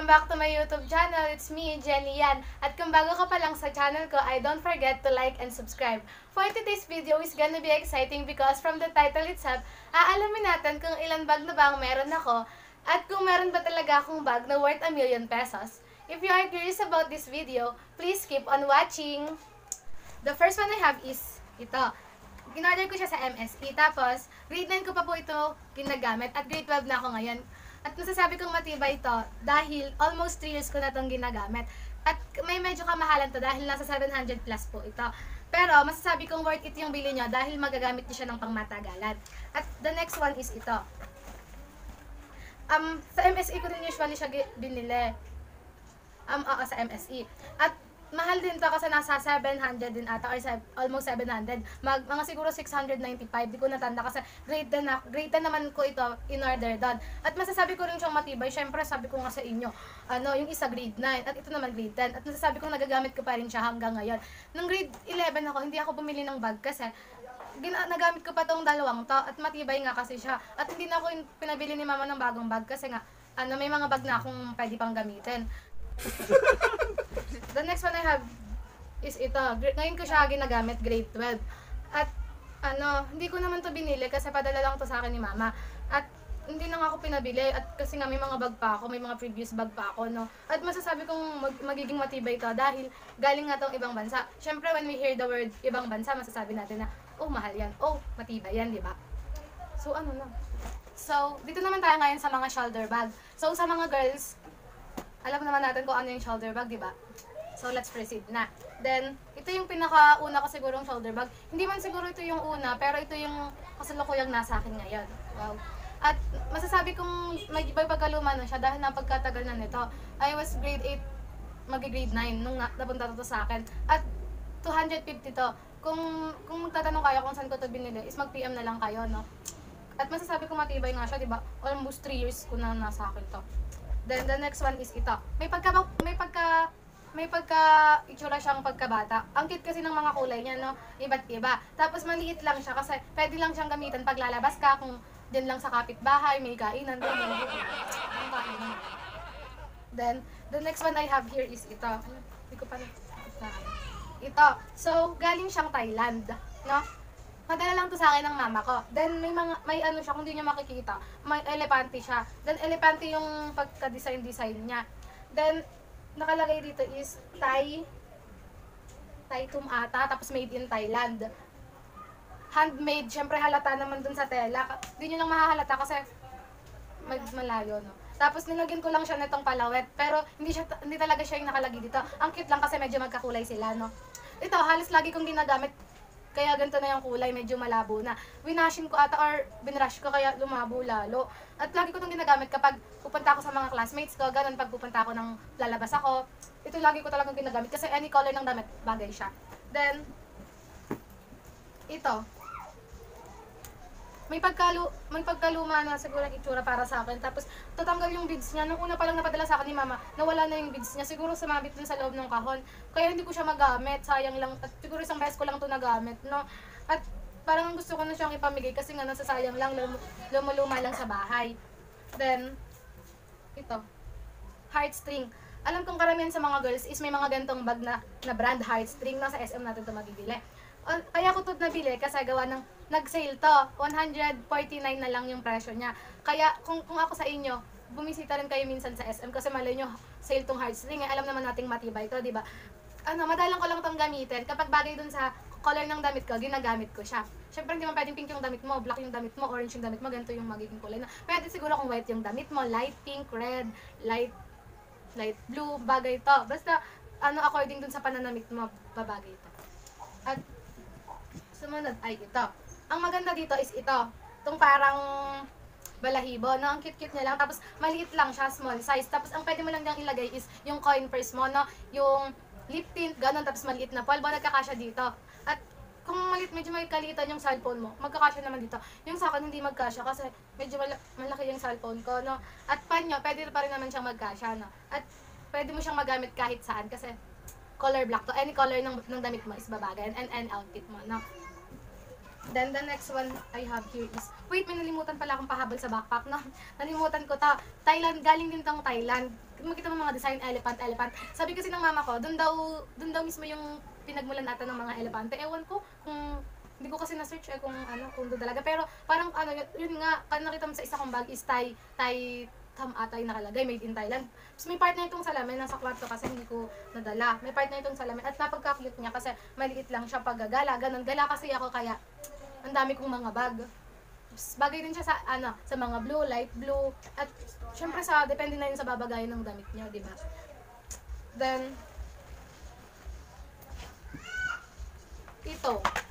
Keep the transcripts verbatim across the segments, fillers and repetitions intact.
Welcome back to my YouTube channel. It's me, Jenny Yan. At kung bago ka pa lang sa channel ko, I don't forget to like and subscribe. For today's video is gonna be exciting because from the title itself, aalamin natin kung ilan bag na ba ang meron ako at kung meron ba talaga akong bag na worth a million pesos. If you are curious about this video, please keep on watching. The first one I have is ito. Ginorder ko siya sa M S E. Tapos, grade nine ko pa po ito ginagamit at grade twelve na ako ngayon. At nasasabi kong matibay ito dahil almost three years ko na itong ginagamit. At may medyo kamahalan to dahil nasa seven hundred plus po ito. Pero masasabi kong worth it yung bili nyo dahil magagamit nyo siya ng pangmatagalan. At the next one is ito. Um, sa M S E ko din usually siya binili. Um, oo, sa M S E. At mahal din to kasi nasa seven hundred din ata or almost seven hundred. Mag, mga siguro six hundred ninety-five. Di ko natanda kasi grade ten, na, grade ten naman ko ito in order doon. At masasabi ko rin siyang matibay. Syempre sabi ko nga sa inyo, ano, yung isa grade nine at ito naman grade ten. At masasabi ko nagagamit ko pa rin siya hanggang ngayon. Nung grade eleven ako, hindi ako bumili ng bag kasi gina, nagamit ko pa tong dalawang to at matibay nga kasi siya. At hindi na ako pinabili ni mama ng bagong bag kasi nga, ano, may mga bag na akong pwede pang gamitin. The next one I have is ito. Ngayon ko siya ginagamit, grade twelve. At ano, hindi ko naman to binili kasi padala lang to sa akin ni mama. At hindi na nga ako pinabili at kasi nga may mga bag pa ako, may mga previous bag pa ako, no. At masasabi kong mag magiging matibay to dahil galing nga tong ibang bansa. Syempre when we hear the word ibang bansa, masasabi natin na, oh, mahal yan. Oh, matibay yan, di ba? So ano na. So, dito naman tayo ngayon sa mga shoulder bag. So, sa mga girls, alam naman natin kung ano yung shoulder bag, di ba? So, let's proceed na. Then, ito yung pinaka-una ko sigurong shoulder bag. Hindi man siguro ito yung una, pero ito yung kasalukuyang nasa akin ngayon. Wow. At masasabi kong may pagkaluma na siya dahil napagkatagal na nito. I was grade eight, mag-grade nine nung napunta to sa akin. At two hundred fifty to. Kung, kung tatanong kayo kung saan ko to binili, is mag-P M na lang kayo, no? At masasabi kong matibay nga siya, di ba? Almost three years ko na nasa akin to. Then the next one is ito. May pagka may pagka may pagka itsura siyang pagkabata. Ang cute kasi ng mga kulay niya, no? Iba't iba. Tapos maliit lang siya kasi pwede lang siyang gamitin pag lalabas ka kung din lang sa kapitbahay, may kainan, doon yung ang kainan. Then the next one I have here is ito. Hindi ko pa na ito. So, galing siyang Thailand, no? Madala lang to sa akin ng mama ko. Then may mga may ano siya kung hindi niyo makikita. May elepante siya. Then elepante yung pagka-design design niya. Then nakalagay dito is Thai Thai tum ata tapos made in Thailand. Handmade, syempre halata naman dun sa tela. Hindi niyo lang mahahalata kasi mag malayo, no. Tapos nilagyan ko lang siya nitong palawet, pero hindi siya hindi talaga siya yung nakalagay dito. Ang cute lang kasi medyo magkakulay sila, no. Ito halos lagi kong ginagamit. Kaya ganito na yung kulay, medyo malabo na. Winashin ko ata or binrush ko kaya lumabo lalo. At lagi ko itong ginagamit kapag pupunta ako sa mga classmates ko, ganun pag pupunta ako ng lalabas ako. Ito lagi ko talagang ginagamit kasi any color ng damit, bagay siya. Then, ito. May pagkalu may pagkaluma na siguro ang itsura para sa akin. Tapos, tatanggal yung beads niya. Nung una pa lang napadala sa akin ni mama, nawala na yung beads niya. Siguro sumabit dun sa loob ng kahon. Kaya hindi ko siya magamit. Sayang lang. At siguro isang beses ko lang ito nagamit, no? At parang gusto ko na siyang ipamigay kasi nga nasasayang lang, lum lumuluma lang sa bahay. Then, ito. Heartstring. Alam kong karamihan sa mga girls is may mga gantong bag na, na brand heartstring. Nasa S M natin ito mabibili. Kaya ko ito nabili kasi gawa ng nag-sale to. one hundred forty-nine na lang yung presyo niya. Kaya kung, kung ako sa inyo, bumisita rin kayo minsan sa S M kasi malay nyo, sale tong heartstring. Eh, alam naman nating matibay to, di ba? Ano, madalang ko lang tong gamitin. Kapag bagay dun sa color ng damit ko, ginagamit ko siya. Siyempre, hindi man pwedeng pink yung damit mo, black yung damit mo, orange yung damit mo, ganito yung magiging kulay na. Pwede siguro kung white yung damit mo, light pink, red, light light blue, bagay to. Basta, ano, according dun sa pananamit mo, babagay to. At, sumunod ay ito. Ang maganda dito is ito. Itong parang balahibo, no? Ang cute-cute niya lang. Tapos, maliit lang siya, small size. Tapos, ang pwede mo lang diyang ilagay is yung coin purse mo, no? Yung lip tint, ganun. Tapos, maliit na polvo, nagkakasya dito. At, kung maliit, medyo may kalitan yung cellphone mo, magkakasya naman dito. Yung sa akin, hindi magkasya kasi medyo mal malaki yung cellphone ko, no? At panyo, pwede pa rin naman siyang magkasya, no? At, pwede mo siyang magamit kahit saan kasi color black to. Any color ng, ng damit mo is babagay. And, and outfit mo, no? Then, the next one I have here is, wait, may nalimutan pala akong pahabol sa backpack, no? Nalimutan ko to. Thailand, galing din tong Thailand. makita mo mga design, elephant, elephant. Sabi kasi ng mama ko, doon daw, doon daw mismo yung pinagmulan ata ng mga elepante. Ewan ko kung hindi ko kasi na-search eh kung ano, kung doon talaga. Pero parang ano, yun, yun nga, kan nakita mo sa isa kong bag is Thai, Thai Tam ata yung nakalagay, made in Thailand. So may part na itong salamin, nasa kwarto kasi hindi ko nadala. May part na itong salamin at napagka-cute niya kasi maliit lang siya pag gagala. Ganun, gala kasi ako kaya ang dami kong mga bag. Bagay din siya sa ano, sa mga blue, light blue at syempre sa depende na yun sa babagayan ng damit niyo, di ba? Then ito.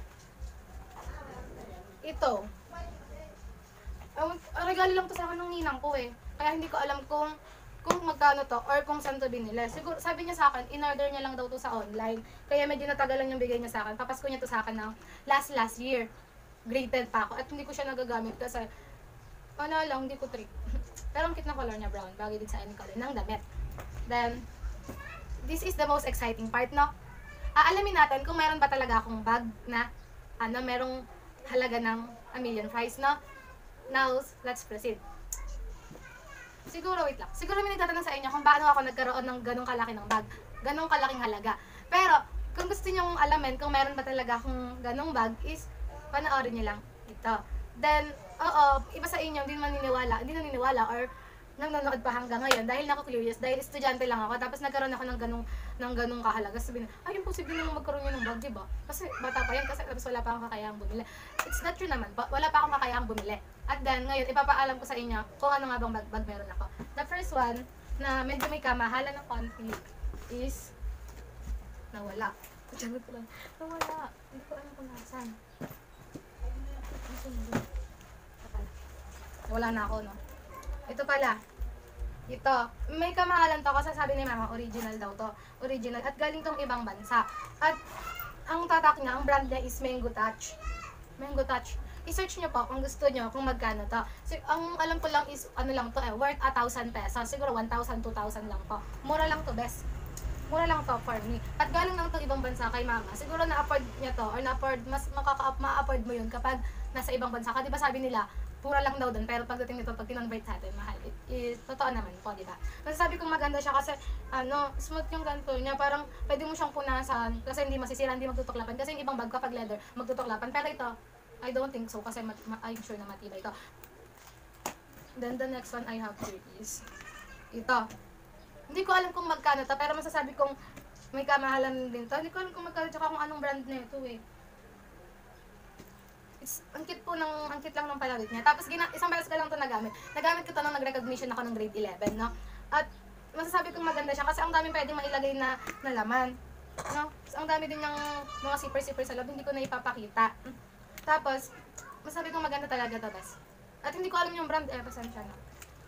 Ito. Ang regalo lang to sa akin ng ninang ko eh. Kaya hindi ko alam kung kung magkano to or kung saan to binili. Siguro sabi niya sa akin, in-order niya lang daw to sa online. Kaya medyo natagalan yung bigay niya sa akin. Papasko niya to sa akin ng last last year. Graded pa ako at hindi ko siya nagagamit kasi ano lang, hindi ko trip. Pero ang cute na color niya, brown. Bagay din sa any color ng damit. Then, this is the most exciting part, no? Aalamin natin kung meron ba talaga akong bag na ano, merong halaga ng a million price, no? Now, let's proceed. Siguro, wait lang. Siguro may nagtatanong sa inyo kung paano ako nagkaroon ng ganong kalaki ng bag. Ganong kalaking halaga. Pero, kung gusto niyo alamin kung meron ba talaga akong ganong bag is, panoorin niyo lang ito. Then, oo, iba sa inyo, hindi maniniwala, hindi naniniwala or nanonood pa hanggang ngayon dahil nako-curious, dahil estudyante lang ako, tapos nagkaroon ako ng ganong, ng ganong kahalaga. Sabihin, ay, imposible naman magkaroon yun ng bag, diba? Kasi bata pa yan, kasi tapos wala pa akong kakayahang bumili. It's not true naman, wala pa akong kakayahang bumili. At then, ngayon, ipapaalam ko sa inyo kung ano nga bang bag, bag meron ako. The first one, na medyo may kamahalan ng konti, is, nawala. Sagot ko lang, nawala. Hindi ko alam kung nasan. Wala na ako, no? Ito pala. Ito. May kamahalan to kasi sabi ni mama, original daw to. Original. At galing tong ibang bansa. At ang tatak niya, ang brand niya is Mango Touch. Mango Touch. I-search nyo po kung gusto nyo, kung magkano to. So, ang alam ko lang is, ano lang to eh, worth a thousand pesos. Siguro one thousand, two thousand lang to. Mura lang to, best. Mura lang to for me. At galing lang itong ibang bansa kay mama. Siguro na-afford niya to, or na-afford, mas makaka-afford mo yun kapag nasa ibang bansa ka. Diba sabi nila, pura lang daw dun, pero pagdating nito, pag kinonvert sa atin, mahal. It is, totoo naman po, diba? Masasabi kong maganda siya kasi, ano, smooth yung ganito niya. Parang, pwede mo siyang punasan, kasi hindi masisira, hindi magtutuklapan. Kasi yung ibang bag kapag leather, magtutuklapan. Pero ito, I don't think so, kasi mat ma I'm sure na matibay ito. Then, the next one I have here is, ito. Hindi ko alam kung magkano to, pero masasabi kong may kamahalan din to. Hindi ko alam kung magkano, tsaka kung anong brand na ito eh. It's, ang cute po ng, ang cute lang ng palawit niya. Tapos, gina, isang beses ko lang ito nagamit. Nagamit ko ito nung nag-recognition ako ng grade eleven, no? At, masasabi kong maganda siya kasi ang dami pwedeng mailagay na, na laman. No? So, ang dami din ng mga zipper-zipper sa loob, hindi ko na ipapakita. Tapos, masasabi kong maganda talaga ito, bas. At hindi ko alam yung brand, eh, pasensya na.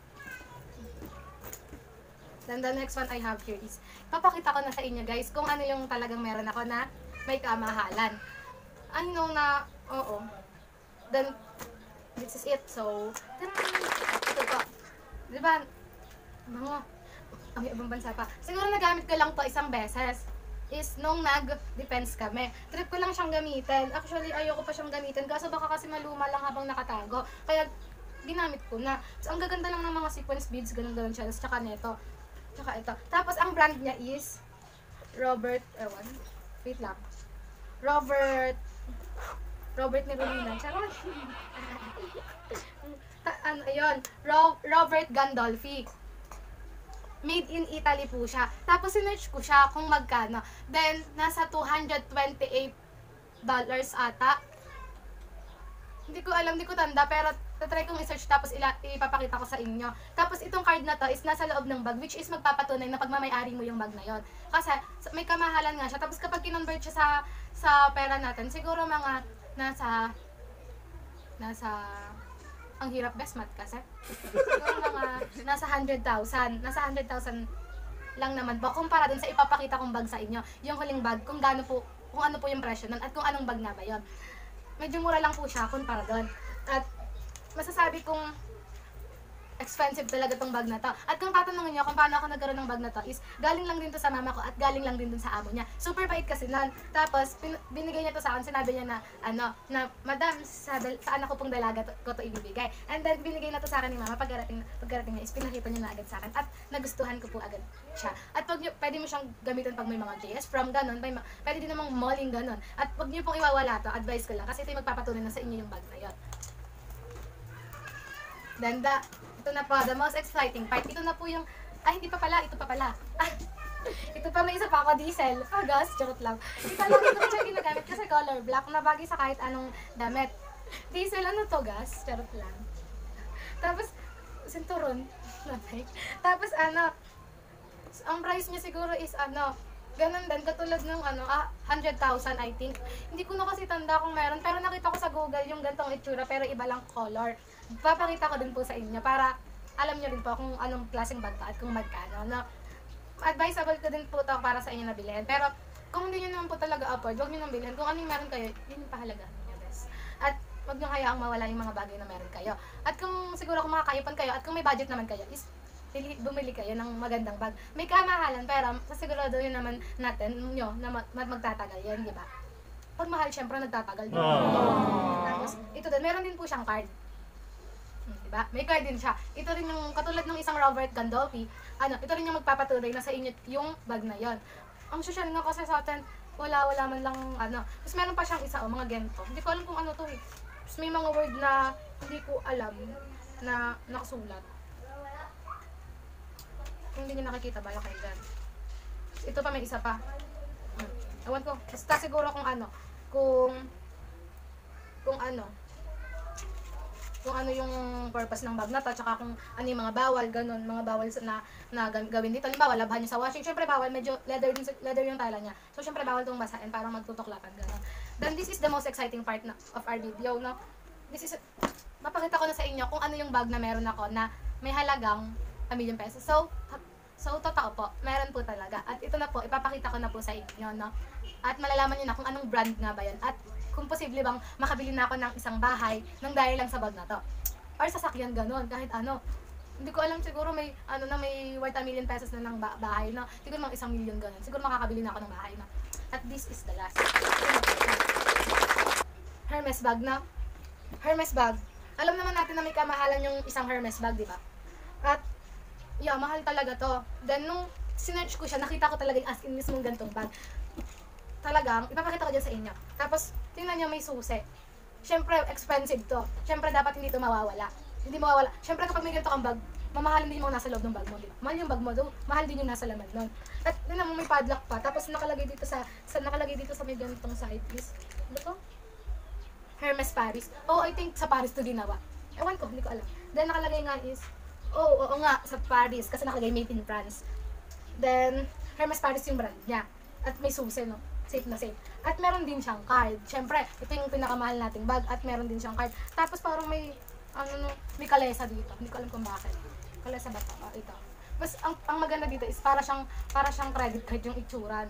Then, the next one I have here is, papakita ko na sa inyo, guys, kung ano yung talagang meron ako na may kamahalan. Ano na, oo. Then, this is it. So, ito po. Diba? Mga, ang ibang bansa pa. Siguro nagamit ko lang to isang beses. Is nung nag-defense kami. Trip ko lang siyang gamitin. Actually, ayoko pa siyang gamitin. Kaso baka kasi maluma lang habang nakatago. Kaya, ginamit ko na. So, ang gaganda lang ng mga sequence beads. Ganun-ganun siya. Tsaka neto. Tsaka ito. Tapos, ang brand niya is Robert, ewan. Wait lang. Robert Robert Nerolina. Charot. Ano, ayun. Ro Robert Gandolfi. Made in Italy po siya. Tapos, sinerch ko siya kung magkano. Then, nasa two hundred twenty-eight dollars ata. Hindi ko alam, hindi ko tanda. Pero, tatry kong i-search tapos ila ipapakita ko sa inyo. Tapos, itong card na to is nasa loob ng bag, which is magpapatunay na pagmamayari mo yung bag na yon. Kasi, may kamahalan nga siya. Tapos, kapag kinonvert siya sa, sa pera natin, siguro mga nasa, nasa, ang hirap best math kasi. Siguro mga, nasa one hundred thousand. Nasa one hundred thousand lang naman po. Kumpara dun sa ipapakita kong bag sa inyo. Yung huling bag, kung gaano po, kung ano po yung presyo nun, at kung anong bag nga ba yun. Medyo mura lang po siya, kumpara dun. At, masasabi kong, expensive talaga tong bag na to. At kung tatanungin niyo kung paano ako nagkaroon ng bag na to is galing lang din to sa mama ko at galing lang din dun sa amo niya. Super bait kasi nun. Tapos pin- binigay niya to sa akin, sinabi niya na ano, na madam, sa, dal- sa anak ko pong dalaga to, ko to ibibigay. And then binigay na to sa akin ni mama pagkarating pagkarating niya is pinakita niya na agad sa akin at nagustuhan ko po agad siya. At pag niyo, pwede mo siyang gamitin pag may mga J S from ganun, may, pwede din namang malling ganun. At wag niyo pong iwawala to, advice ko lang kasi ito yung magpapatunay na sa inyo yung bag na yon. Danda, ito na po, the most exciting part. Ito na po yung, ay hindi pa pala, ito pa pala. Ah, ito pa, may isa pa ako, diesel. Oh, gas, charot lang. Ito lang, ito ko siya ginagamit kasi color black, na bagay sa kahit anong damit. Diesel, ano to, gas? Charot lang. Tapos, sinturon. Tapos, ano, ang price niya siguro is, ano, ganun din, katulad ng ano, ah, one hundred thousand I think. Hindi ko na kasi tanda kung meron, pero nakita ko sa Google yung gantong itsura, pero iba lang color. Papakita ko din po sa inyo para alam nyo rin po kung anong klaseng bag to at kung magkano. No? Advisable ko din po to para sa inyo na bilhin. Pero kung hindi nyo naman po talaga afford, huwag nyo nang bilhin. Kung anong meron kayo, yun yung pahalaga nyo, guys. At huwag nyo hayaang mawala yung mga bagay na meron kayo. At kung siguro kung makakayupan kayo at kung may budget naman kayo, is bumili kayo ng magandang bag. May kamahalan, pero sasigurado yun naman natin nyo na mag magtatagal yan, di ba? Pag mahal, syempre nagtatagal din. Tapos, ito din, meron din po siyang card. Diba? May card din siya. Ito rin yung, katulad ng isang Robert Gandolfi, ano, ito rin yung magpapatunay na sa inyo yung bag na yon. Ang social nga kasi sa atin, wala, wala man lang, ano. Tapos meron pa siyang isa, o, mga gento. Hindi ko alam kung ano to eh. Tapos may mga word na hindi ko alam na nakasulat. Kung hindi nyo nakikita, bala kayo dyan. Ito pa, may isa pa. Hmm. Ewan ko. Basta siguro kung ano, kung, kung ano, kung ano yung purpose ng bag na to, tsaka kung ano yung mga bawal, ganun, mga bawal na, na gawin dito. Halimbawa, labhan nyo sa washing. Siyempre, bawal, medyo leather, din, leather yung tala niya. So, siyempre, bawal itong basahin, parang magtutuklapan, ganun. Then, this is the most exciting part na, of our video, no? This is, mapakita ko na sa inyo kung ano yung bag na meron ako na may halagang a million pesos. So, so, totoo po, meron po talaga. At ito na po, ipapakita ko na po sa inyo, no? At malalaman nyo na kung anong brand nga ba yan. At kung posible bang makabili na ako ng isang bahay nang dahil lang sa bag na to. Or sasakyan ganun, kahit ano. Hindi ko alam, siguro may, ano na, may worth a million pesos na ng ba- bahay na. Siguro mga isang million ganun. Siguro makakabili na ako ng bahay na. At this is the last. Hermes bag na. Hermes bag. Alam naman natin na may kamahalan yung isang Hermes bag, di ba? At, yeah, mahal talaga to. Then, nung sinerch ko siya, nakita ko talaga yung as in mismong gantong bag. Talagang, ipapakita ko dyan sa inyo. Tapos, tingnan nyo, may susi. Siyempre, expensive to. Siyempre, dapat hindi to mawawala. Hindi mawawala. Siyempre, kapag may ganito kang bag, mamahalin din yung mga nasa loob ng bag mo. Diba? Mahal yung bag mo, though, mahal din yung nasa laman nun. At, tingnan mo, may padlock pa. Tapos, nakalagay dito sa, sa nakalagay dito sa may ganitong side piece. Ano to? Hermes Paris. Oh, I think sa Paris to ginawa. Ewan ko, hindi ko alam. Then, nakalagay nga is, oh, oo nga, sa Paris. Kasi nakalagay made in France. Then, Hermes Paris yung brand niya. At may susi, no? Safe na safe. At meron din siyang card. Siyempre, ito yung pinakamahal nating bag at meron din siyang card. Tapos parang may, ano no, may kalesa dito. Hindi ko alam kung bakit. Kalesa ba ito? Oh, ito. Tapos ang, ang maganda dito is para siyang, para siyang credit card yung itsura, no?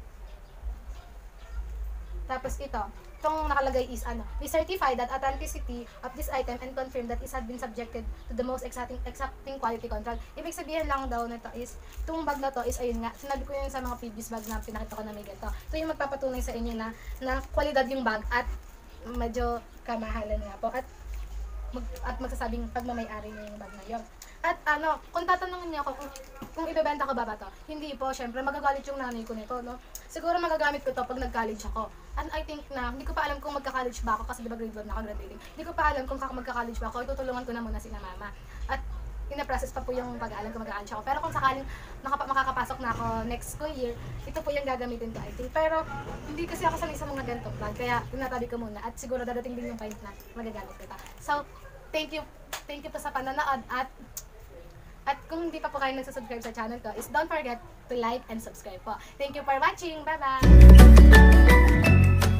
Tapos ito, itong nakalagay is ano, we certify that authenticity of this item and confirm that it has been subjected to the most exacting, exacting quality control. Ibig sabihin lang daw nito is, itong bag na to is, ayun nga, sinabi ko yun sa mga previous bag na pinakita ko na may ganito. Ito yung magpapatunay sa inyo na, na kwalidad yung bag at medyo kamahalan nga po. At, mag, at magsasabing pagmamayari niya yung bag na yun. At ano, kung tatanungin niyo ako kung, kung ibebenta ko ba ba to, hindi po, syempre magagalit yung nanay ko nito, no? Siguro magagamit ko to pag nag-college ako. And I think na, hindi ko pa alam kung magka-college ba ako kasi di ba grade one na ako graduating. Hindi ko pa alam kung magka-college ba ako, itutulungan ko na muna si na mama. At ina-process pa po yung pag-aalam kung magka-college ako. Pero kung sakaling nakapa- makakapasok na ako next school year, ito po yung gagamitin ko, I think. Pero hindi kasi ako sanay sa mga ganitong bag, kaya tinatabi ko muna. At siguro dadating din yung point na magagamit ko ito. So, thank you. Thank you po sa panonood at At kung hindi pa po kayo nagsasubscribe sa channel ko, is don't forget to like and subscribe po. Thank you for watching. Bye-bye!